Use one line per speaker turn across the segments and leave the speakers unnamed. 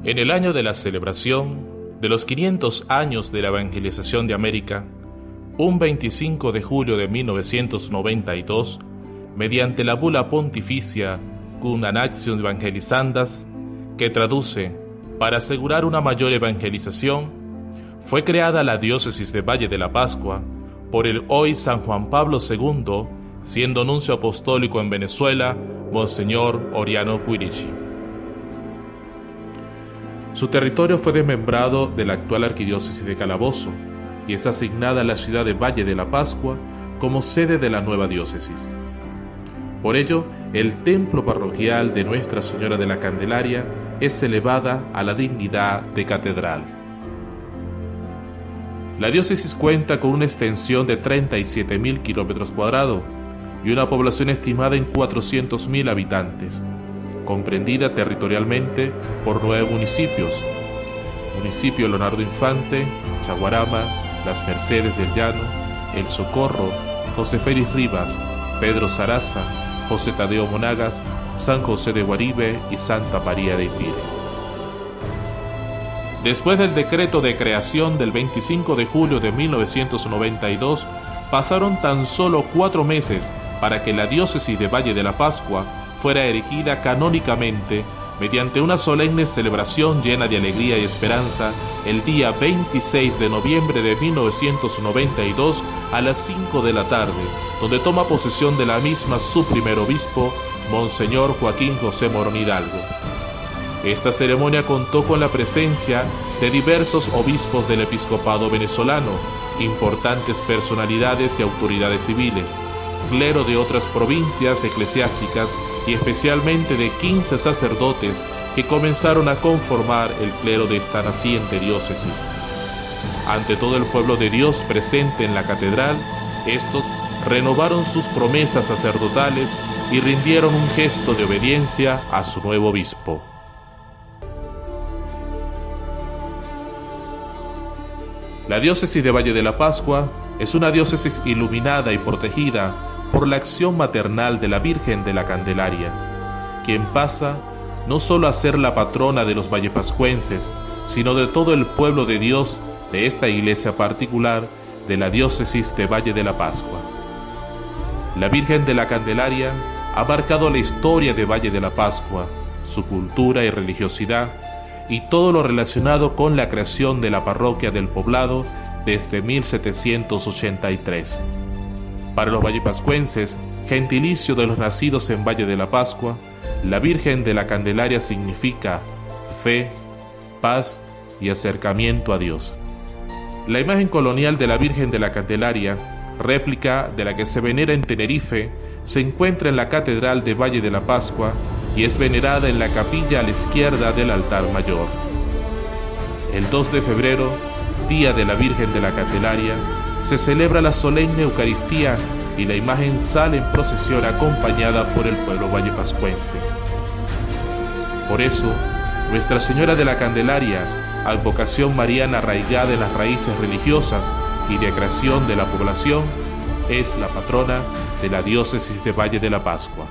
En el año de la celebración de los 500 años de la evangelización de América, un 25 de julio de 1992, mediante la bula pontificia Cunanaxium Evangelizandas, que traduce para asegurar una mayor evangelización, fue creada la diócesis de Valle de la Pascua por el hoy San Juan Pablo II, siendo nuncio apostólico en Venezuela, Monseñor Oriano Quirici. Su territorio fue desmembrado de la actual arquidiócesis de Calabozo y es asignada a la ciudad de Valle de la Pascua como sede de la nueva diócesis. Por ello, el templo parroquial de Nuestra Señora de la Candelaria es elevada a la dignidad de catedral. La diócesis cuenta con una extensión de 37.000 kilómetros cuadrados y una población estimada en 400.000 habitantes, comprendida territorialmente por 9 municipios: Municipio Leonardo Infante, Chaguarama, Las Mercedes del Llano, El Socorro, José Félix Rivas, Pedro Saraza, José Tadeo Monagas, San José de Guaribe y Santa María de Ipire. Después del decreto de creación del 25 de julio de 1992, pasaron tan solo 4 meses para que la diócesis de Valle de la Pascua fuera erigida canónicamente mediante una solemne celebración llena de alegría y esperanza el día 26 de noviembre de 1992 a las 5 de la tarde, donde toma posesión de la misma su primer obispo, Monseñor Joaquín José Morón Hidalgo. Esta ceremonia contó con la presencia de diversos obispos del episcopado venezolano, importantes personalidades y autoridades civiles, clero de otras provincias eclesiásticas y especialmente de 15 sacerdotes que comenzaron a conformar el clero de esta naciente diócesis. Ante todo el pueblo de Dios presente en la catedral, estos renovaron sus promesas sacerdotales y rindieron un gesto de obediencia a su nuevo obispo. La diócesis de Valle de la Pascua es una diócesis iluminada y protegida por la acción maternal de la Virgen de la Candelaria, quien pasa no solo a ser la patrona de los vallepascuenses, sino de todo el pueblo de Dios de esta iglesia particular de la diócesis de Valle de la Pascua. La Virgen de la Candelaria ha marcado la historia de Valle de la Pascua, su cultura y religiosidad, y todo lo relacionado con la creación de la parroquia del poblado desde 1783. Para los vallepascuenses, gentilicio de los nacidos en Valle de la Pascua, la Virgen de la Candelaria significa fe, paz y acercamiento a Dios. La imagen colonial de la Virgen de la Candelaria, réplica de la que se venera en Tenerife, se encuentra en la Catedral de Valle de la Pascua y es venerada en la capilla a la izquierda del altar mayor. El 2 de febrero, Día de la Virgen de la Candelaria, se celebra la solemne Eucaristía y la imagen sale en procesión acompañada por el pueblo vallepascuense. Por eso, Nuestra Señora de la Candelaria, advocación mariana arraigada en las raíces religiosas y de creación de la población, es la patrona de la diócesis de Valle de la Pascua.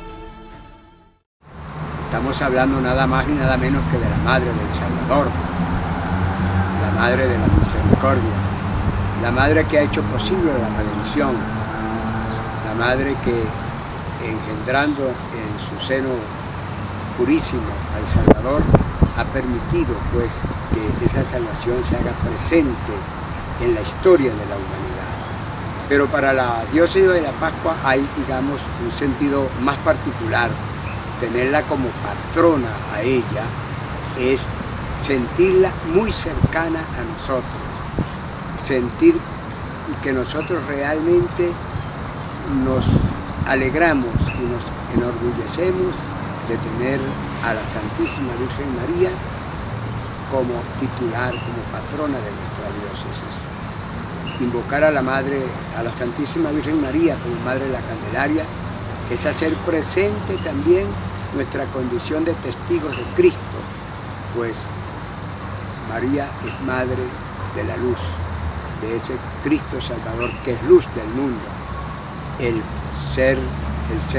Estamos hablando nada más y nada menos que de la Madre del Salvador, la Madre de la Misericordia, la Madre que ha hecho posible la redención, la Madre que, engendrando en su seno purísimo al Salvador, ha permitido pues que esa salvación se haga presente en la historia de la humanidad. Pero para la diócesis de la Pascua hay, digamos, un sentido más particular. Tenerla como patrona a ella es sentirla muy cercana a nosotros, sentir que nosotros realmente nos alegramos y nos enorgullecemos de tener a la Santísima Virgen María como titular, como patrona de nuestra diócesis. Invocar a la Madre, a la Santísima Virgen María como Madre de la Candelaria, es hacer presente también nuestra condición de testigos de Cristo, pues María es Madre de la luz, de ese Cristo Salvador que es luz del mundo, el ser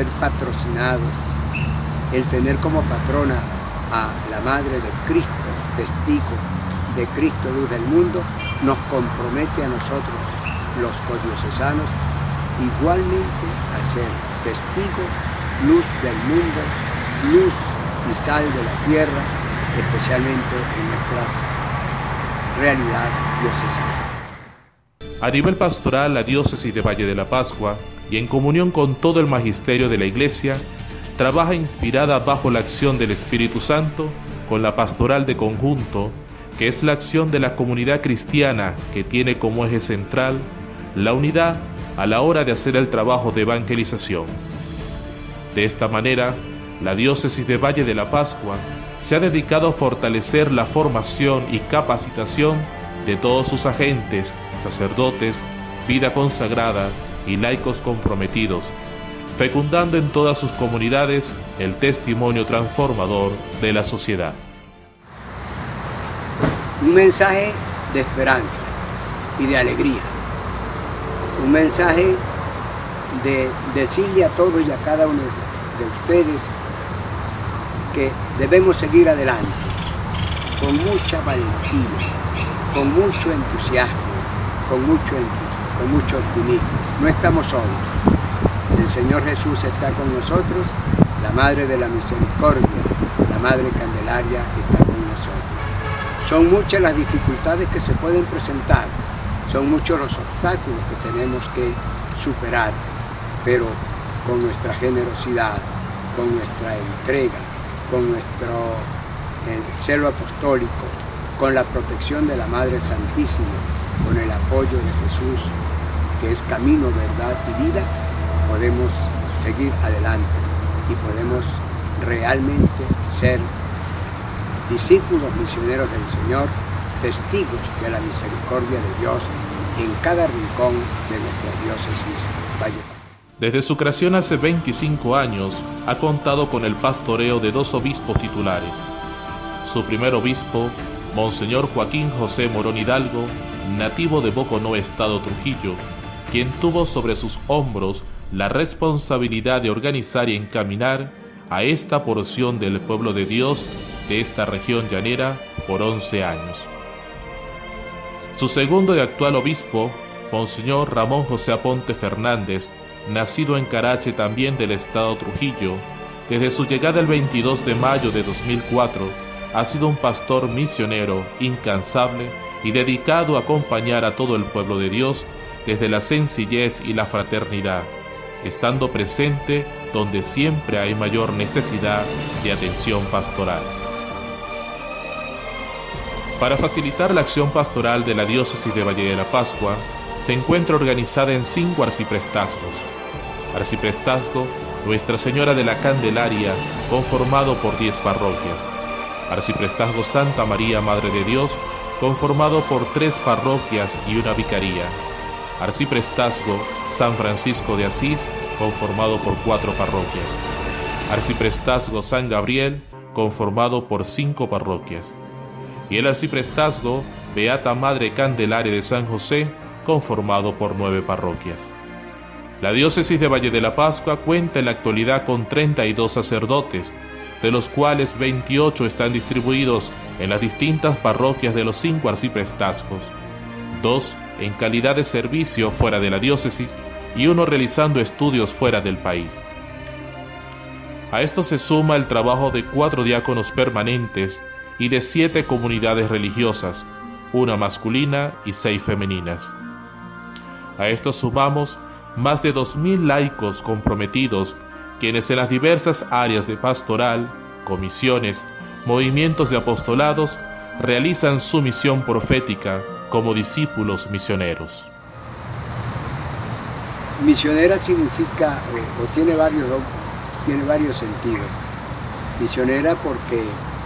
patrocinados, el tener como patrona a la Madre de Cristo, testigo de Cristo, luz del mundo, nos compromete a nosotros, los codiocesanos, igualmente a ser testigos, luz del mundo, luz y sal de la tierra, especialmente en nuestras realidad diocesana.
A nivel pastoral, la diócesis de Valle de la Pascua, y en comunión con todo el magisterio de la Iglesia, trabaja inspirada bajo la acción del Espíritu Santo con la pastoral de conjunto, que es la acción de la comunidad cristiana que tiene como eje central la unidad a la hora de hacer el trabajo de evangelización. De esta manera, la diócesis de Valle de la Pascua se ha dedicado a fortalecer la formación y capacitación de todos sus agentes, sacerdotes, vida consagrada y laicos comprometidos, fecundando en todas sus comunidades el testimonio transformador de la sociedad.
Un mensaje de esperanza y de alegría. Un mensaje de decirle a todos y a cada uno de ustedes que debemos seguir adelante con mucha valentía, con mucho entusiasmo, con mucho optimismo. No estamos solos. El Señor Jesús está con nosotros, la Madre de la Misericordia, la Madre Candelaria está con nosotros. Son muchas las dificultades que se pueden presentar, son muchos los obstáculos que tenemos que superar, pero con nuestra generosidad, con nuestra entrega, con nuestro celo apostólico, con la protección de la Madre Santísima, con el apoyo de Jesús, que es camino, verdad y vida, podemos seguir adelante y podemos realmente ser discípulos misioneros del Señor, testigos de la misericordia de Dios en cada rincón de nuestra diócesis Valle.
Desde su creación hace 25 años, ha contado con el pastoreo de 2 obispos titulares. Su primer obispo, Monseñor Joaquín José Morón Hidalgo, nativo de Boconó, Estado Trujillo, quien tuvo sobre sus hombros la responsabilidad de organizar y encaminar a esta porción del pueblo de Dios de esta región llanera por 11 años. Su segundo y actual obispo, Monseñor Ramón José Aponte Fernández, nacido en Carache, también del Estado Trujillo, desde su llegada el 22 de mayo de 2004, ha sido un pastor misionero incansable y dedicado a acompañar a todo el pueblo de Dios desde la sencillez y la fraternidad, estando presente donde siempre hay mayor necesidad de atención pastoral. Para facilitar la acción pastoral de la diócesis de Valle de la Pascua, se encuentra organizada en 5 arciprestazgos. Arciprestazgo Nuestra Señora de la Candelaria, conformado por 10 parroquias. Arciprestazgo Santa María, Madre de Dios, conformado por 3 parroquias y una vicaría. Arciprestazgo San Francisco de Asís, conformado por 4 parroquias. Arciprestazgo San Gabriel, conformado por 5 parroquias. Y el Arciprestazgo Beata Madre Candelaria de San José, conformado por 9 parroquias. La diócesis de Valle de la Pascua cuenta en la actualidad con 32 sacerdotes, de los cuales 28 están distribuidos en las distintas parroquias de los 5 arciprestazgos, 2 en calidad de servicio fuera de la diócesis y 1 realizando estudios fuera del país. A esto se suma el trabajo de 4 diáconos permanentes y de 7 comunidades religiosas, 1 masculina y 6 femeninas. A esto sumamos más de 2.000 laicos comprometidos, quienes en las diversas áreas de pastoral, comisiones, movimientos de apostolados, realizan su misión profética como discípulos misioneros.
Misionera significa, o tiene varios sentidos. Misionera porque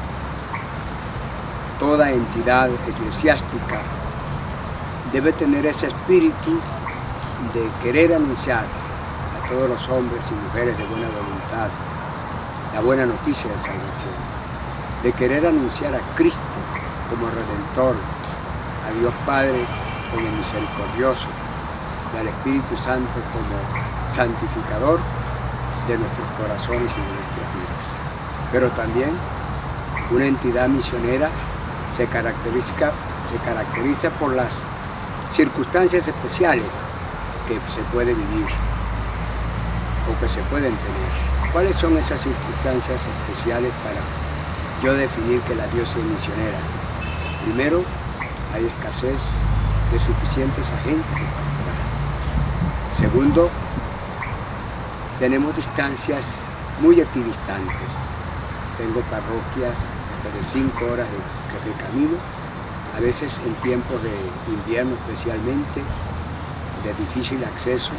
toda entidad eclesiástica debe tener ese espíritu de querer anunciar a todos los hombres y mujeres de buena voluntad la buena noticia de salvación, de querer anunciar a Cristo como Redentor, a Dios Padre como misericordioso y al Espíritu Santo como santificador de nuestros corazones y de nuestras vidas. Pero también una entidad misionera se caracteriza por las circunstancias especiales que se puede vivir o que se pueden tener. ¿Cuáles son esas circunstancias especiales para yo definir que la diócesis es misionera? Primero, hay escasez de suficientes agentes de pastoral. Segundo, tenemos distancias muy equidistantes. Tengo parroquias hasta de 5 horas de camino, a veces en tiempos de invierno especialmente, de difícil acceso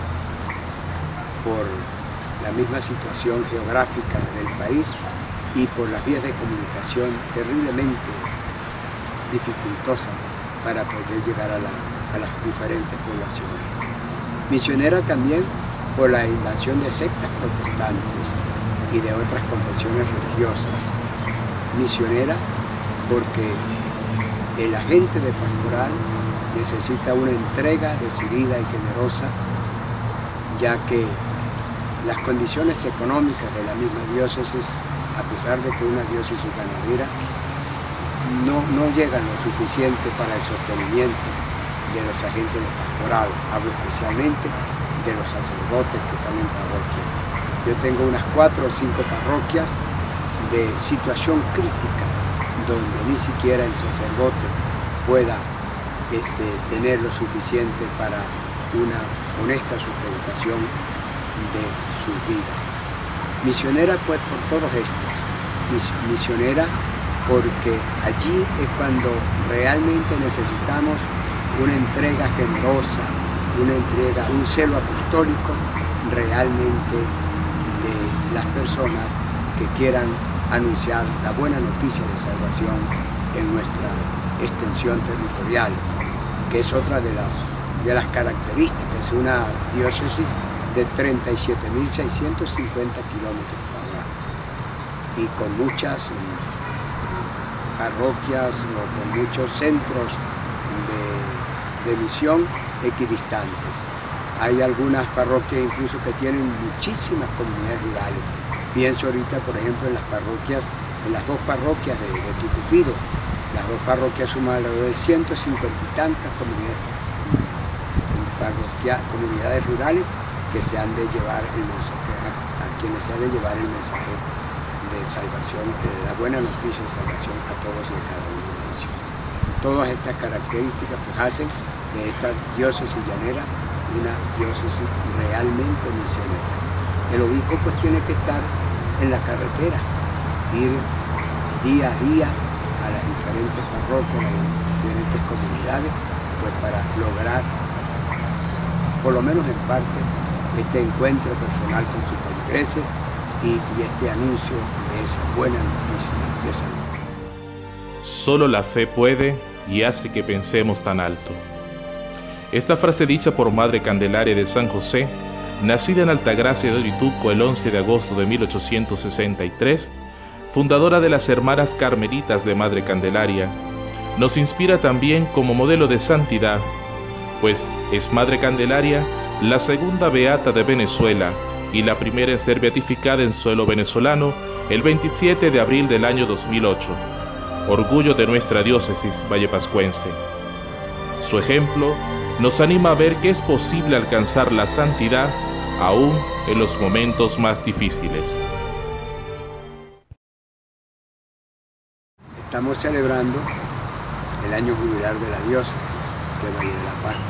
por la misma situación geográfica del país y por las vías de comunicación terriblemente dificultosas para poder llegar a las diferentes poblaciones. Misionera también por la invasión de sectas protestantes y de otras confesiones religiosas. Misionera porque el agente de pastoral necesita una entrega decidida y generosa, ya que las condiciones económicas de la misma diócesis, a pesar de que una diócesis ganadera, no llegan lo suficiente para el sostenimiento de los agentes de pastorado. Hablo especialmente de los sacerdotes que están en parroquias. Yo tengo unas 4 o 5 parroquias de situación crítica, donde ni siquiera el sacerdote pueda tener lo suficiente para una honesta sustentación de su vida. Misionera pues por todos estos. Misionera porque allí es cuando realmente necesitamos una entrega generosa, una entrega, un celo apostólico realmente de las personas que quieran anunciar la buena noticia de salvación en nuestra extensión territorial, que es otra de las características, una diócesis de 37.650 kilómetros cuadrados y con muchas parroquias o con muchos centros de misión equidistantes. Hay algunas parroquias incluso que tienen muchísimas comunidades rurales. Pienso ahorita, por ejemplo, en las parroquias, en las 2 parroquias de Tucupido. Las 2 parroquias suman alrededor de 150 y tantas comunidades rurales que se han de llevar el mensaje, a quienes se ha de llevar el mensaje de salvación, de la buena noticia de salvación a todos y a cada uno de ellos. Todas estas características pues hacen de esta diócesis llanera una diócesis realmente misionera. El obispo pues tiene que estar en la carretera, ir día a día a las diferentes parroquias, a las diferentes comunidades, pues para lograr, por lo menos en parte, este encuentro personal con sus feligreses y este anuncio de esa buena noticia de salvación.
Solo la fe puede y hace que pensemos tan alto. Esta frase dicha por Madre Candelaria de San José, nacida en Altagracia de Orituco el 11 de agosto de 1863, fundadora de las Hermanas Carmelitas de Madre Candelaria, nos inspira también como modelo de santidad, pues es Madre Candelaria la segunda beata de Venezuela y la primera en ser beatificada en suelo venezolano el 27 de abril del año 2008, orgullo de nuestra diócesis vallepascuense. Su ejemplo nos anima a ver que es posible alcanzar la santidad aún en los momentos más difíciles.
Estamos celebrando el año jubilar de la diócesis de Valle de la Pascua.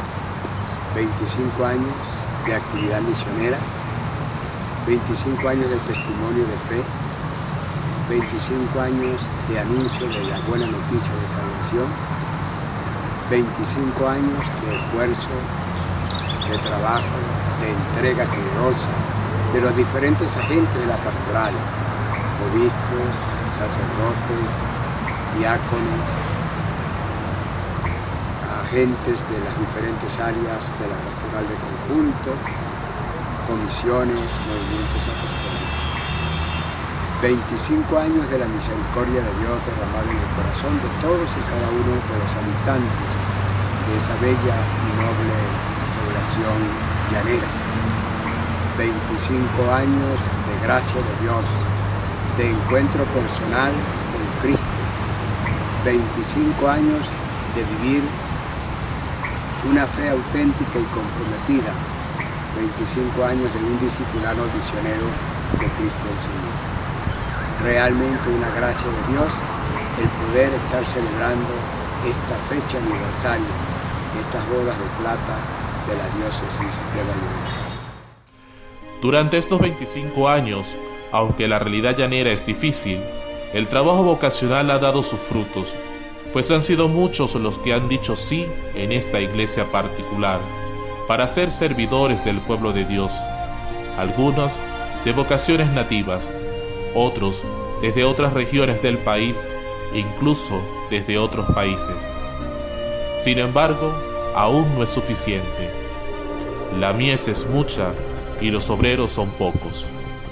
25 años de actividad misionera, 25 años de testimonio de fe, 25 años de anuncio de la buena noticia de salvación, 25 años de esfuerzo, de trabajo, de entrega generosa de los diferentes agentes de la pastoral, obispos, sacerdotes, diáconos, agentes de las diferentes áreas de la pastoral de conjunto, comisiones, movimientos apostólicos. 25 años de la misericordia de Dios derramada en el corazón de todos y cada uno de los habitantes de esa bella y noble población llanera. 25 años de gracia de Dios, de encuentro personal con Cristo, 25 años de vivir una fe auténtica y comprometida, 25 años de un discipulado misionero de Cristo el Señor. Realmente una gracia de Dios el poder estar celebrando esta fecha aniversario, estas bodas de plata de la diócesis de Valle de la Paz.
Durante estos 25 años, aunque la realidad llanera es difícil, el trabajo vocacional ha dado sus frutos, pues han sido muchos los que han dicho sí en esta iglesia particular, para ser servidores del pueblo de Dios, algunos de vocaciones nativas, otros desde otras regiones del país, incluso desde otros países. Sin embargo, aún no es suficiente. La mies es mucha y los obreros son pocos.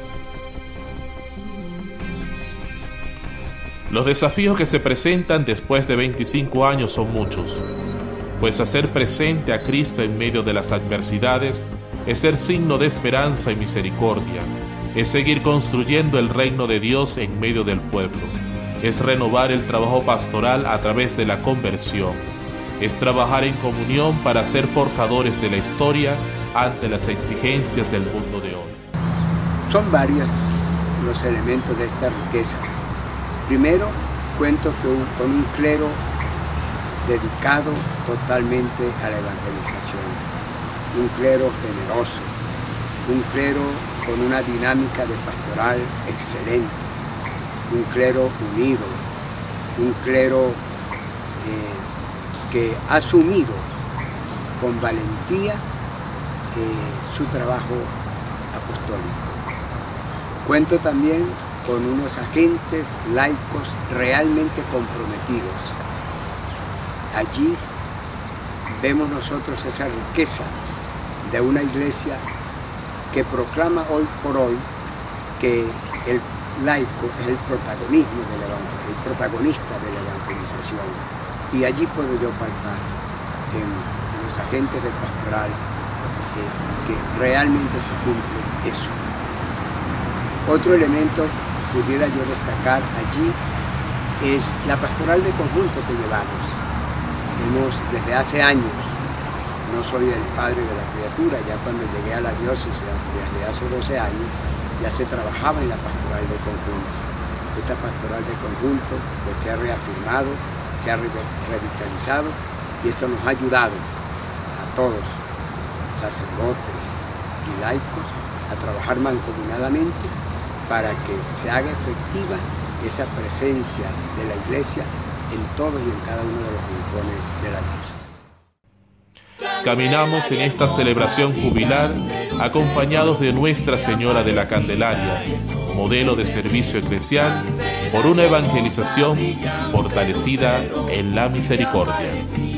Los desafíos que se presentan después de 25 años son muchos, pues hacer presente a Cristo en medio de las adversidades es ser signo de esperanza y misericordia, es seguir construyendo el reino de Dios en medio del pueblo, es renovar el trabajo pastoral a través de la conversión, es trabajar en comunión para ser forjadores de la historia ante las exigencias del mundo de hoy.
Son varios los elementos de esta riqueza. Primero, cuento con un clero dedicado totalmente a la evangelización, un clero generoso, un clero con una dinámica de pastoral excelente, un clero unido, un clero que ha asumido con valentía su trabajo apostólico. Cuento también con unos agentes laicos realmente comprometidos. Allí vemos nosotros esa riqueza de una iglesia que proclama hoy por hoy que el laico es el protagonista de la evangelización. Y allí puedo yo palpar en los agentes del pastoral que realmente se cumple eso. Otro elemento pudiera yo destacar allí es la pastoral de conjunto que llevamos. Desde hace años, no soy el padre de la criatura, ya cuando llegué a la diócesis desde hace 12 años, ya se trabajaba en la pastoral de conjunto. Esta pastoral de conjunto pues, se ha reafirmado, se ha revitalizado y esto nos ha ayudado a todos, sacerdotes y laicos, a trabajar mancomunadamente para que se haga efectiva esa presencia de la iglesia en todos y en cada uno de los rincones de la diócesis.
Caminamos en esta celebración jubilar acompañados de Nuestra Señora de la Candelaria, modelo de servicio eclesial, por una evangelización fortalecida en la misericordia.